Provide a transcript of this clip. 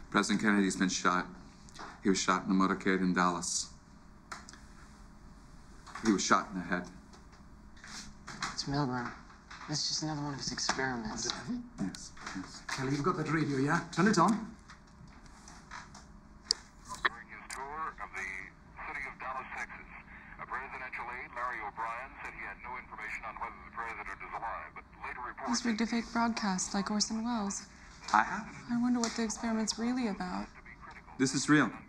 President Kennedy's been shot. He was shot in a motorcade in Dallas. He was shot in the head. It's Milgram. This is just another one of his experiments. Yes, yes. Kelly, you've got that radio, yeah? Turn it on. During his tour of the city of Dallas, Texas, a presidential aide, Larry O'Brien, said he had no information on whether the president is alive, but later reported... He's rigged a fake broadcast like Orson Welles. I have. I wonder what the experiment's really about. This is real.